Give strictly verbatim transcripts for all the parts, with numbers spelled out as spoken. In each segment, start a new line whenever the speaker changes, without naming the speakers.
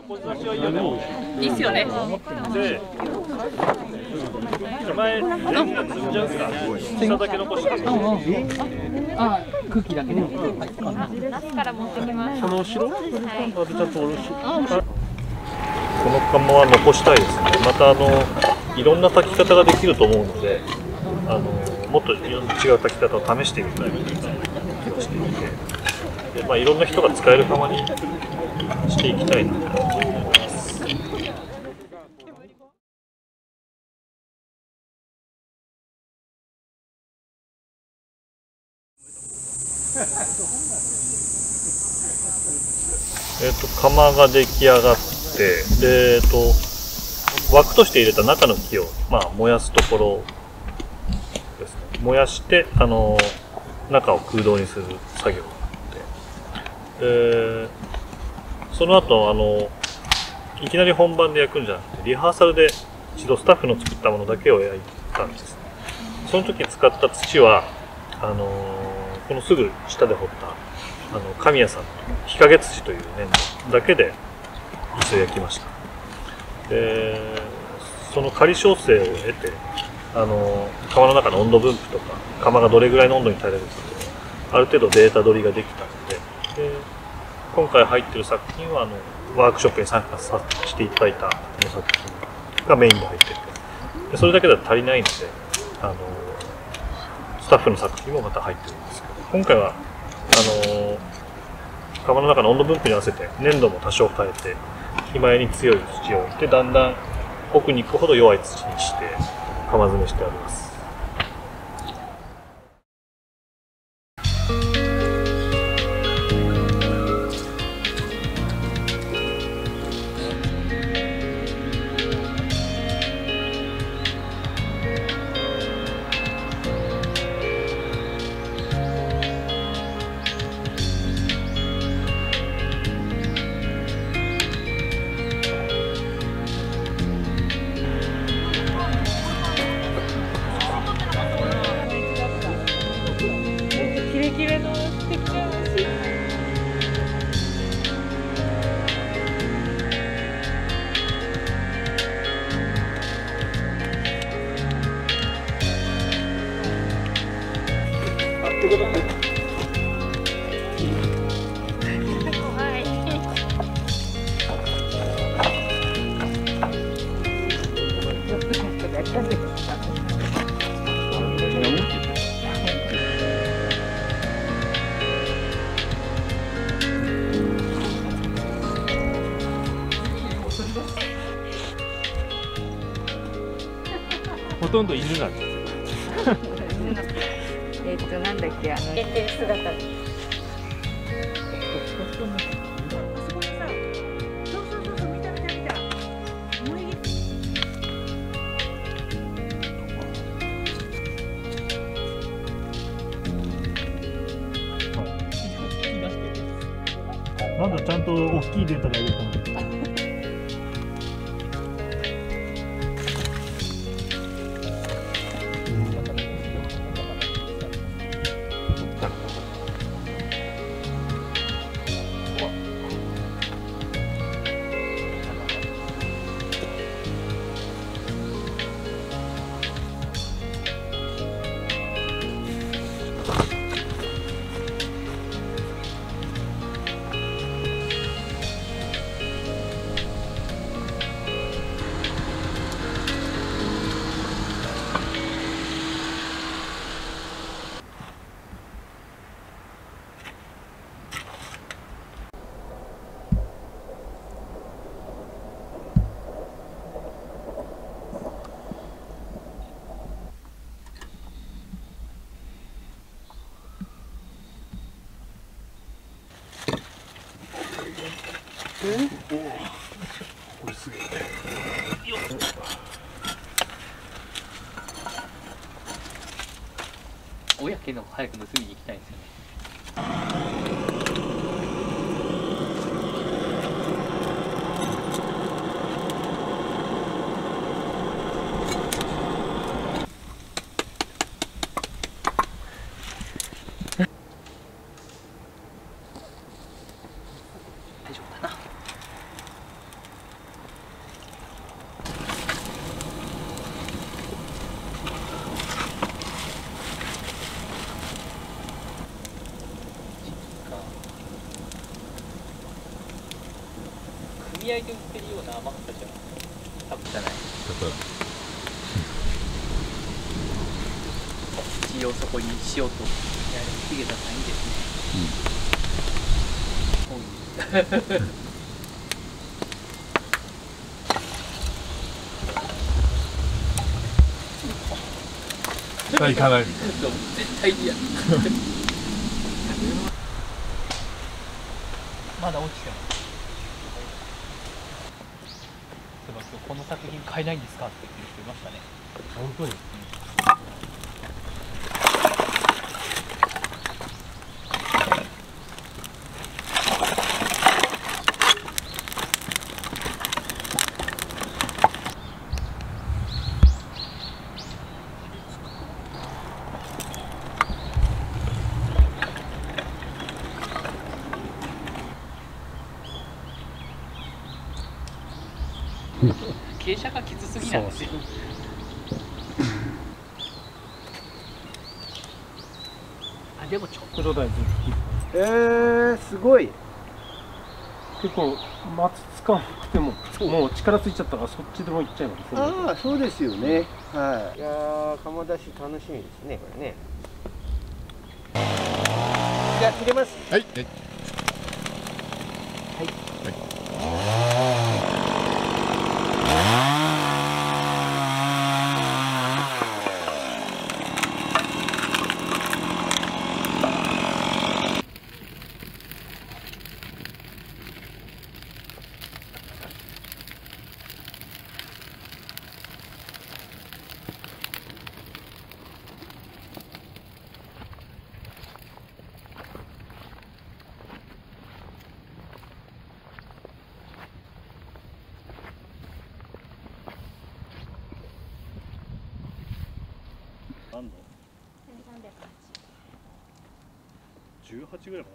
いいっすよね。
で、手前全部積んじゃうから、下だけ残して。
あ、空気だけで。
ナスから持ってきます。
この後ろ？はい。あ、ちゃんと下ろし。この釜は残したいですね。またあのいろんな炊き方ができると思うので、あのもっといろんな違う炊き方を試してみたいな気がしていて、でまあいろんな人が使える釜にしていきたいなと思います。えっと釜が出来上がって、でえっと枠として入れた中の木を、まあ、燃やすところですね。燃やして、あの中を空洞にする作業があって、でその後あのいきなり本番で焼くんじゃなくて、リハーサルで一度スタッフの作ったものだけを焼いたんです。その時に使った土はあのこのすぐ下で掘ったあの神谷さんの日陰土という粘土だけで一度焼きました。でその仮焼成を経て、あの釜の中の温度分布とか釜がどれぐらいの温度に耐えられるかというのをある程度データ取りができたので、で今回入っている作品はあのワークショップに参加させていただいたこの作品がメインで入っていて、でそれだけでは足りないので、あのスタッフの作品もまた入ってるんですけど、今回はあの釜の中の温度分布に合わせて粘土も多少変えて、火前に強い土を置いて、だんだん奥に行くほど弱い土にして釜詰めしてあります。
ほとんど犬なんです。
えっとなんだっけ、あの限定姿。
なんだちゃんと大きいデータであげたの。これすげえ。
親けど早く盗みに行きたいんですよね。大丈夫だな。 組合で売ってるような甘さじゃ多分じゃない。一応そこに塩とヒゲダさんいいですね。うん
行かない。
絶対嫌。まだ落ちてます。そういえば今日この作品買えないんですかって言ってる人いましたね。
本当に。
傾斜がきつすぎなんですよ。あ、でもちょっと
黒大臣。
えー、すごい。
結構松使わなくてももう力ついちゃったからそっちでも行っちゃいます。
ああ、そうですよね。はい。いやー、鴨出し楽しみですね、これね。じゃあ入れます。
はい。
何度？じゅうはちぐらいま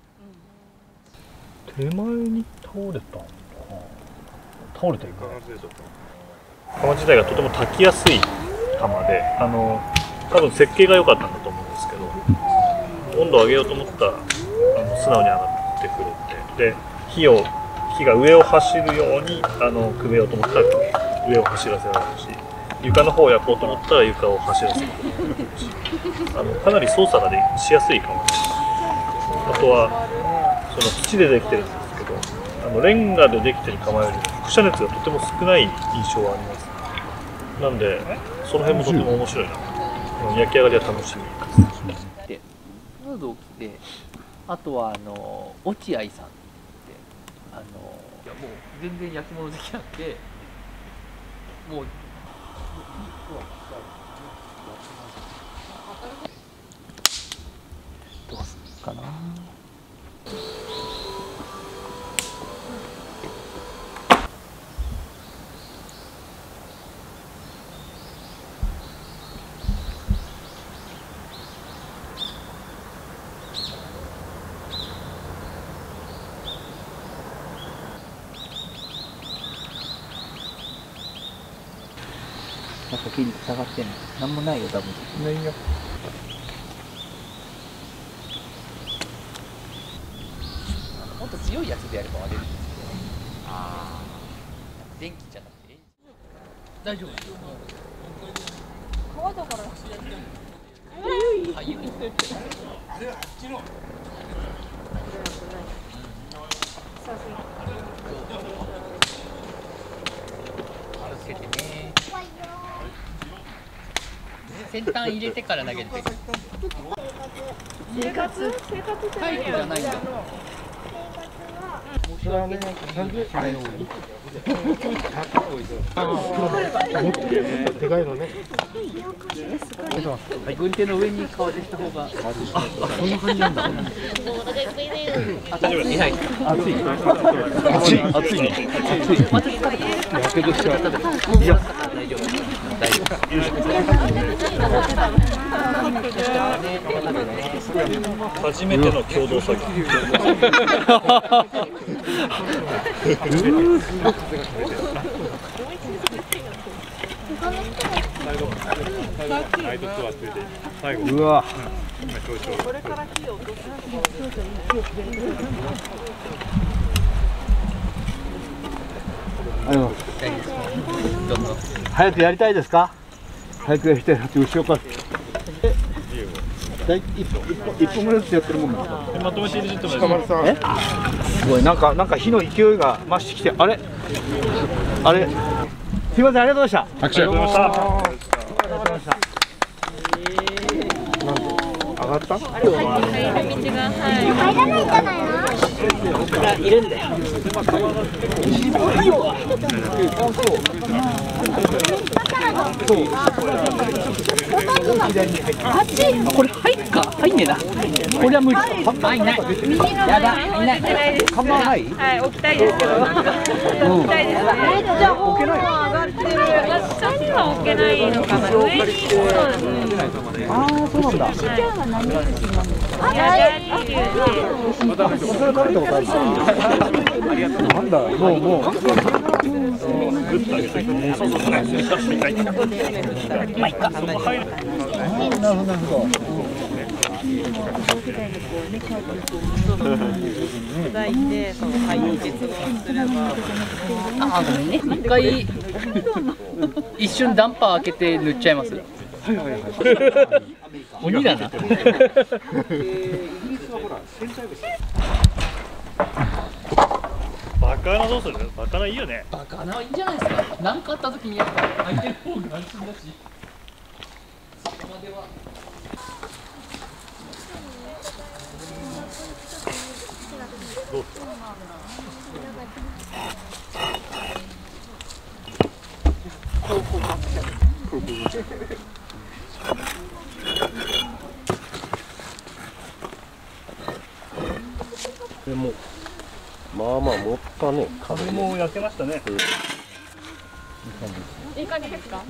でだったね。手前に倒れたのかな。倒れてるかな。釜自体がとても炊きやすい釜で、あの多分設計が良かったんだと思うんですけど、温度を上げようと思ったらあの素直に上がってくるんで、で火を火が上を走るようにあのくべようと思ったら上を走らせられるし、床の方を焼こうと思ったら床を走らせることができるし、あのかなり操作がでしやすい釜です。あとはその土でできてるんですけど、あのレンガでできてる釜よりも輻射熱がとても少ない印象はあります。なんでその辺もとても面白いなと、焼き上がりは楽しみです。
でヌードを着て、あとはあの落合さんってあのいやもう全然焼き物好きなんで、もうどうするかな。なんか筋肉下がってんのなんもないよ、多分。ないよ。もっと強いやつでやれば割れるんですけど。ああ。電気じゃなくて。大丈夫。川だから。あ、ゆい。あれはあっちの。気をつけてね。先端入れてから投げて。生活生活体育じゃないんだ。申し訳ないけど。
でかいのね。
軍手の上に顔でした方が。あ、こんな感じなんだ。大丈夫です。はい。熱い。熱い。熱いね。熱い。また疲れた。やけどしちゃう。いや、大丈夫。大丈夫。よいしょ。
初めての共同作業。
うわ。
これから火を落とす。
あの早くやりたいですか？早くやりたいなって後ろから大一歩一歩一歩ぐらいずつやってるもんなんですか？
まとめて入れてもらって
え？すごいなんかなんか火の勢いが増してきて、あれあれすいません、ありがとうございました。
拍手ありがとうございました。
上がった？
入らないんじゃないの？
いるんだよ。これ入っか入んねえな。これは無理。入んない。やだ入んない。看板ない？
はい、置きたいですけど、なんか置きたいですね。めっちゃ上がってる。下には置けないのかな。上にそうですね。
ああ、そうなんだ。
いや、ジャーニー流で。
それ食べたことある。なんだ、もうもう。まあいっか。なるほどなるほど。
砕いて、その配置実をすれば。
あ、ごめんね。一回一瞬ダンパー開けて塗っちゃいます。鬼だな。
バカなどうする？バカないいよね。
バカないいんじゃないですか。何かあった時にやっぱ相手の方が安心だし。そこまでは。
どう？
でもまあまあ持ったね。
これも焼けましたね。
いい感じですか？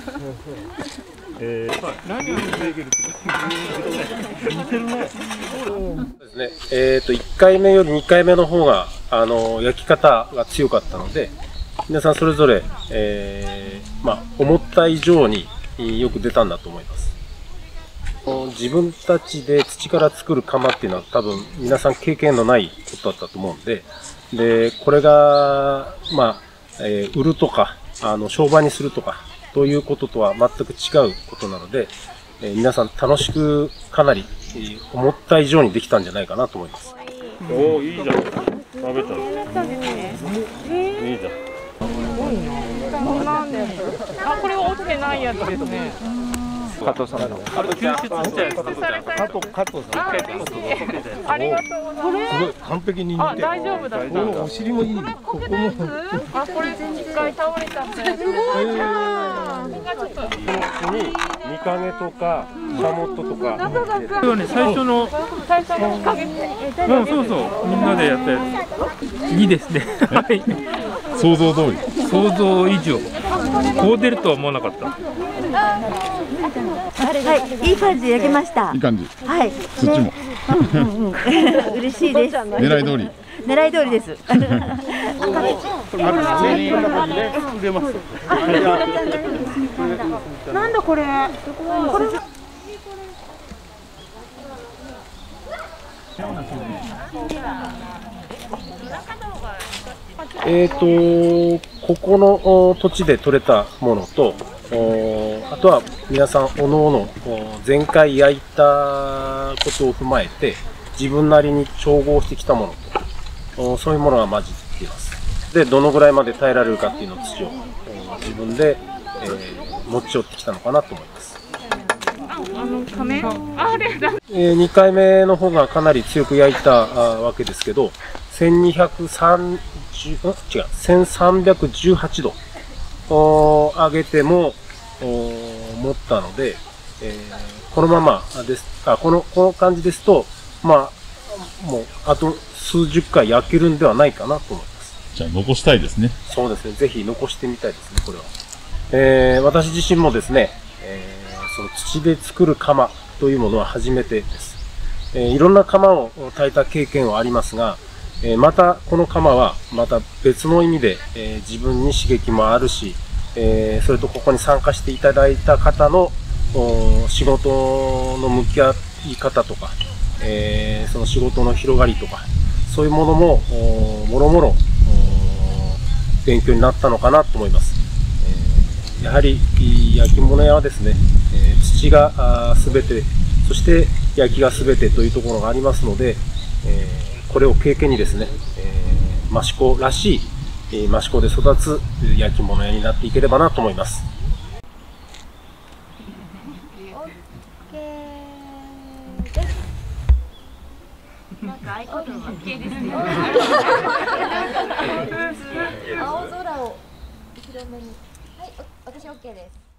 えー、
何を見ていけるって似てるね。そうですね。えっといっかいめよりにかいめの方があの焼き方が強かったので、皆さんそれぞれ、えー、まあ思った以上によく出たんだと思います。自分たちで土から作る窯っていうのは多分皆さん経験のないことだったと思うんで、でこれがまあ、えー、売るとかあの商売にするとかということとは全く違うことなので、えー、皆さん楽しくかなり、えー、思った以上にできたんじゃないかなと思います。
おお、いいじゃん。食べた。いいじゃん。
そうなんです。あ、これは落ちてないやつですね。
加藤さんの。
あと救出したやつ。
加藤加藤さん。
あ、嬉しい。ありがとうございます。
すごい完璧に似て。
あ、大丈夫だった。
お尻もいい。ここも。
あ、これ一回倒れちゃったやつ。すごいじゃん。ちょっと。
にミカゲとかシャモットとか。
これはね、最初の、
最初の日陰。
うん、そうそう、みんなでやったやつ。いいですね。はい。
想像通り。
想像以上。こう出るとは思わなかった。
はい、いい感じで焼けました。
いい感じ。
はい。
そっちも。
嬉しいです。
狙い通り。
狙い通りです。なんだこれ。これ。
えーとここの土地で採れたものと、あとは皆さんおのおの前回焼いたことを踏まえて自分なりに調合してきたものと、そういうものが混じっています。でどのぐらいまで耐えられるかっていうのを土を自分で、えー、持ち寄ってきたのかなと思います。
あの亀？あれだ。
えー、にかいめの方がかなり強く焼いたわけですけど、せんにひゃくさんじゅう、違う、せんさんびゃくじゅうはちど上げても持ったので、えー、このままですあこのこの感じですと、まあもうあと数十回焼けるんではないかなと思います。
じゃあ残したいですね。
そうですね。ぜひ残してみたいですね。これは。えー、私自身もですね、えー、その土で作る窯というものは初めてです。えー、いろんな窯を炊いた経験はありますが、えー、またこの窯はまた別の意味で、えー、自分に刺激もあるし、えー、それとここに参加していただいた方の仕事の向き合い方とか、えー、その仕事の広がりとか、そういうものももろもろ勉強になったのかなと思います。えー、やはり焼き物屋はですね、えー、土がすべて、そして焼きがすべてというところがありますので、えー、これを経験にですね、えー、益子らしい益子で育つ焼き物屋になっていければなと思います。
なんか合言葉系ですね。
青空を後ろ目に。はい、私 OK です。